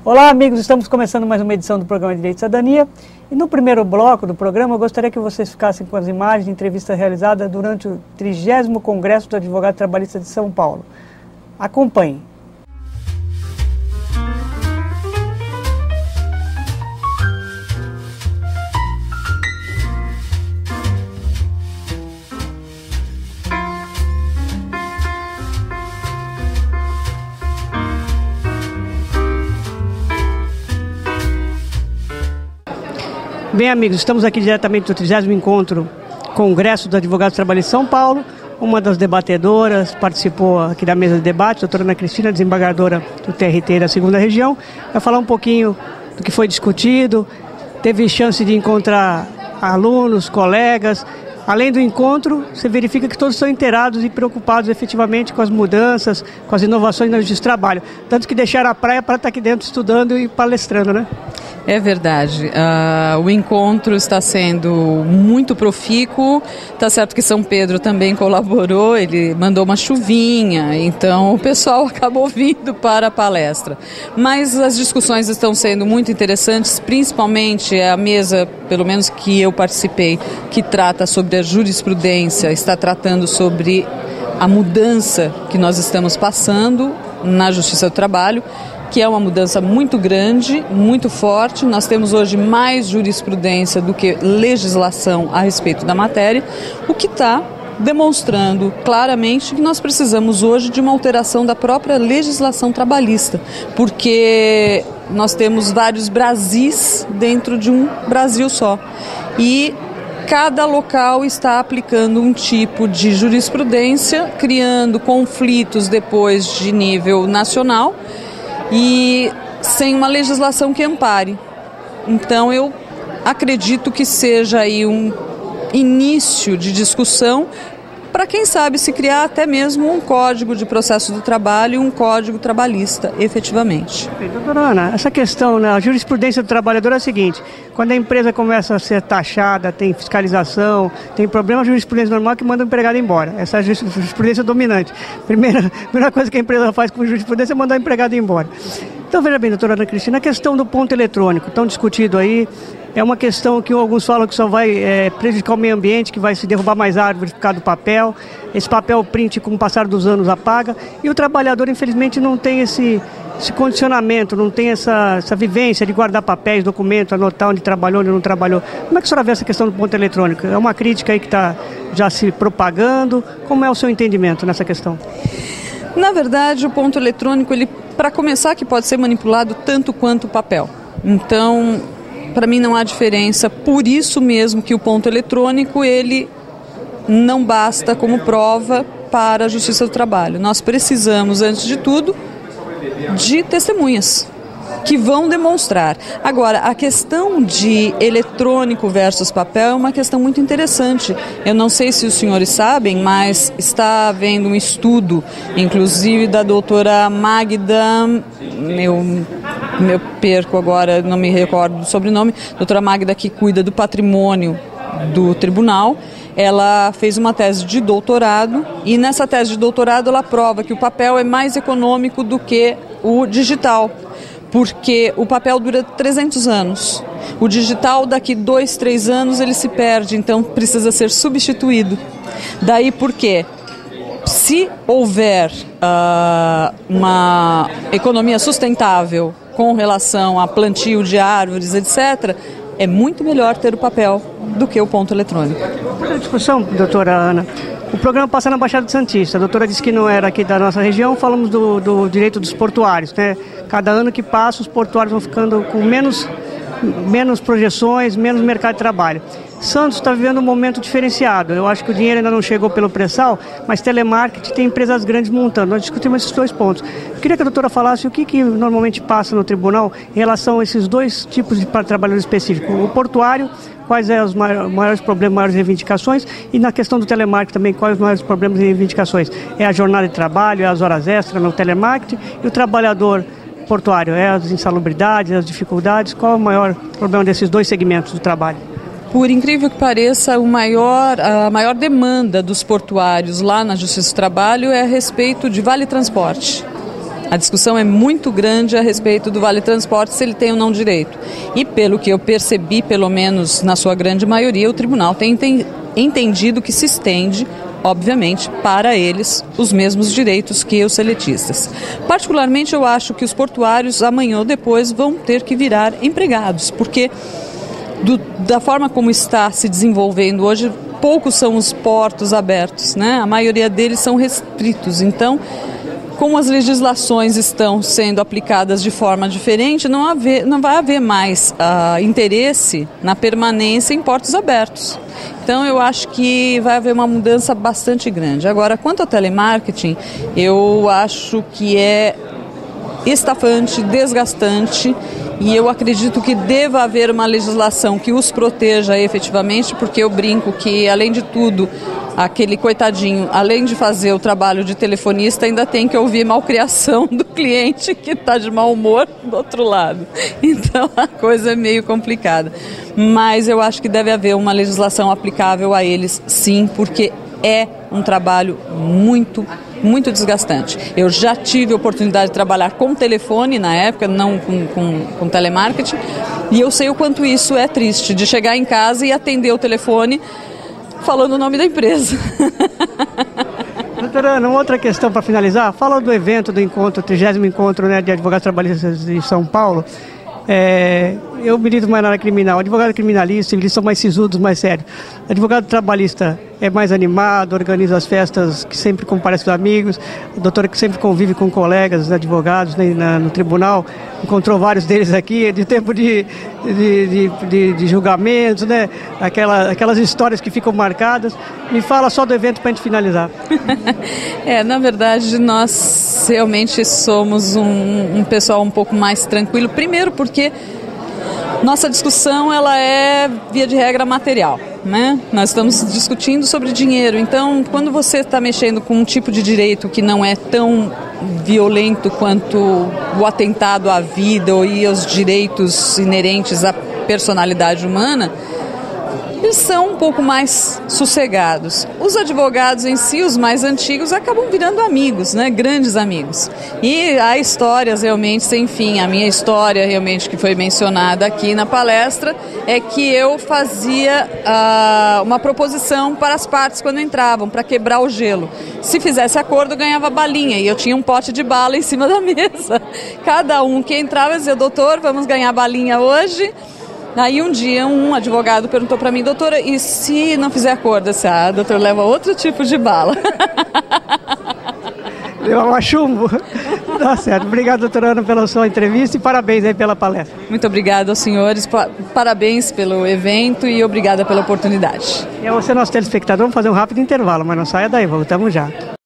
Olá, amigos, estamos começando mais uma edição do programa Direito e Cidadania. E no primeiro bloco do programa, eu gostaria que vocês ficassem com as imagens de entrevista realizada durante o 30º Congresso do Advogado Trabalhista de São Paulo. Acompanhe. Bem, amigos, estamos aqui diretamente do 30º Encontro Congresso do Advogado Trabalhista de São Paulo. Uma das debatedoras participou aqui da mesa de debate, a doutora Ana Cristina, desembargadora do TRT da 2ª Região, vai falar um pouquinho do que foi discutido, teve chance de encontrar alunos, colegas. Além do encontro, você verifica que todos estão inteirados e preocupados efetivamente com as mudanças, com as inovações na justiça do trabalho. Tanto que deixaram a praia para estar aqui dentro estudando e palestrando, né? É verdade. O encontro está sendo muito profícuo. Tá certo que São Pedro também colaborou, ele mandou uma chuvinha, então o pessoal acabou vindo para a palestra. Mas as discussões estão sendo muito interessantes, principalmente a mesa, pelo menos que eu participei, que trata sobre a jurisprudência, está tratando sobre a mudança que nós estamos passando na Justiça do Trabalho, que é uma mudança muito grande, muito forte. Nós temos hoje mais jurisprudência do que legislação a respeito da matéria, o que está demonstrando claramente que nós precisamos hoje de uma alteração da própria legislação trabalhista, porque nós temos vários Brasis dentro de um Brasil só. E cada local está aplicando um tipo de jurisprudência, criando conflitos depois de nível nacional, e sem uma legislação que ampare. Então eu acredito que seja aí um início de discussão para, quem sabe, se criar até mesmo um código de processo do trabalho e um código trabalhista, efetivamente. Doutora Ana, essa questão, né, a jurisprudência do trabalhador é a seguinte: quando a empresa começa a ser taxada, tem fiscalização, tem problema, a jurisprudência normal é que manda o empregado embora. Essa é a jurisprudência dominante. Primeira coisa que a empresa faz com jurisprudência é mandar o empregado embora. Então, veja bem, doutora Ana Cristina, a questão do ponto eletrônico, tão discutido aí, é uma questão que alguns falam que só vai prejudicar o meio ambiente, que vai se derrubar mais árvores por causa do papel. Esse papel print, com o passar dos anos, apaga. E o trabalhador, infelizmente, não tem esse condicionamento, não tem essa vivência de guardar papéis, documentos, anotar onde trabalhou, onde não trabalhou. Como é que a senhora vê essa questão do ponto eletrônico? É uma crítica aí que está já se propagando. Como é o seu entendimento nessa questão? Na verdade, o ponto eletrônico, ele, para começar, que pode ser manipulado tanto quanto o papel. Então, para mim não há diferença. Por isso mesmo que o ponto eletrônico, ele não basta como prova para a Justiça do Trabalho. Nós precisamos, antes de tudo, de testemunhas que vão demonstrar. Agora, a questão de eletrônico versus papel é uma questão muito interessante. Eu não sei se os senhores sabem, mas está havendo um estudo, inclusive da doutora Magda, eu perco agora, não me recordo do sobrenome, doutora Magda, que cuida do patrimônio do tribunal. Ela fez uma tese de doutorado e nessa tese de doutorado ela prova que o papel é mais econômico do que o digital, porque o papel dura 300 anos. O digital, daqui 2, 3 anos, ele se perde, então precisa ser substituído. Daí porque, se houver uma economia sustentável com relação a plantio de árvores, etc., é muito melhor ter o papel do que o ponto eletrônico. Outra discussão, doutora Ana. O programa passa na Baixada Santista. A doutora disse que não era aqui da nossa região. Falamos do direito dos portuários, né? Cada ano que passa, os portuários vão ficando com menos projeções, menos mercado de trabalho. Santos está vivendo um momento diferenciado. Eu acho que o dinheiro ainda não chegou pelo pré-sal, mas telemarketing tem empresas grandes montando. Nós discutimos esses 2 pontos. Eu queria que a doutora falasse o que normalmente passa no tribunal em relação a esses 2 tipos de trabalhadores específicos. O portuário, quais são os maiores problemas, maiores reivindicações, e na questão do telemarketing também, quais os maiores problemas e reivindicações. É a jornada de trabalho, é as horas extras no telemarketing, e o trabalhador portuário, é as insalubridades, as dificuldades. Qual é o maior problema desses 2 segmentos do trabalho? Por incrível que pareça, a maior demanda dos portuários lá na Justiça do Trabalho é a respeito de vale-transporte. A discussão é muito grande a respeito do Vale Transporte, se ele tem ou não direito. E pelo que eu percebi, pelo menos na sua grande maioria, o tribunal tem entendido que se estende, obviamente, para eles os mesmos direitos que os seletistas. Particularmente, eu acho que os portuários amanhã ou depois vão ter que virar empregados, porque da forma como está se desenvolvendo hoje, poucos são os portos abertos, né? A maioria deles são restritos. Então, como as legislações estão sendo aplicadas de forma diferente, não vai haver mais interesse na permanência em portos abertos. Então, eu acho que vai haver uma mudança bastante grande. Agora, quanto ao telemarketing, eu acho que é estafante, desgastante, e eu acredito que deva haver uma legislação que os proteja efetivamente, porque eu brinco que, além de tudo, aquele coitadinho, além de fazer o trabalho de telefonista, ainda tem que ouvir malcriação do cliente que está de mau humor do outro lado. Então a coisa é meio complicada. Mas eu acho que deve haver uma legislação aplicável a eles, sim, porque é um trabalho muito desgastante. Eu já tive a oportunidade de trabalhar com telefone na época, não com telemarketing, e eu sei o quanto isso é triste, de chegar em casa e atender o telefone falando o nome da empresa. Doutora Ana, uma outra questão para finalizar, fala do evento, do encontro, o 30º encontro, né, de advogados trabalhistas de São Paulo. Eu milito mais na área criminal. Advogado criminalista, eles são mais sisudos, mais sérios. Advogado trabalhista é mais animado, organiza as festas, que sempre comparece os amigos. A doutora que sempre convive com colegas advogados, né, no tribunal. Encontrou vários deles aqui, de tempo de julgamentos, né? Aquelas histórias que ficam marcadas. Me fala só do evento para a gente finalizar. Na verdade, nós realmente somos um pessoal um pouco mais tranquilo. Primeiro porque nossa discussão ela é, via de regra, material, né? Nós estamos discutindo sobre dinheiro. Então, quando você está mexendo com um tipo de direito que não é tão violento quanto o atentado à vida e aos direitos inerentes à personalidade humana, eles são um pouco mais sossegados. Os advogados em si, os mais antigos, acabam virando amigos, né? Grandes amigos. E há histórias realmente sem fim. A minha história realmente que foi mencionada aqui na palestra é que eu fazia uma proposição para as partes quando entravam, para quebrar o gelo. Se fizesse acordo, ganhava balinha, e eu tinha um pote de bala em cima da mesa. Cada um que entrava dizia: doutor, vamos ganhar balinha hoje? Aí um dia um advogado perguntou para mim: doutora, e se não fizer acordo? Eu disse: doutor, leva outro tipo de bala. Leva chumbo. Tá certo. Obrigado, doutora Ana, pela sua entrevista e parabéns aí pela palestra. Muito obrigada aos senhores, parabéns pelo evento e obrigada pela oportunidade. E a você, nosso telespectador, vamos fazer um rápido intervalo, mas não saia daí, voltamos já.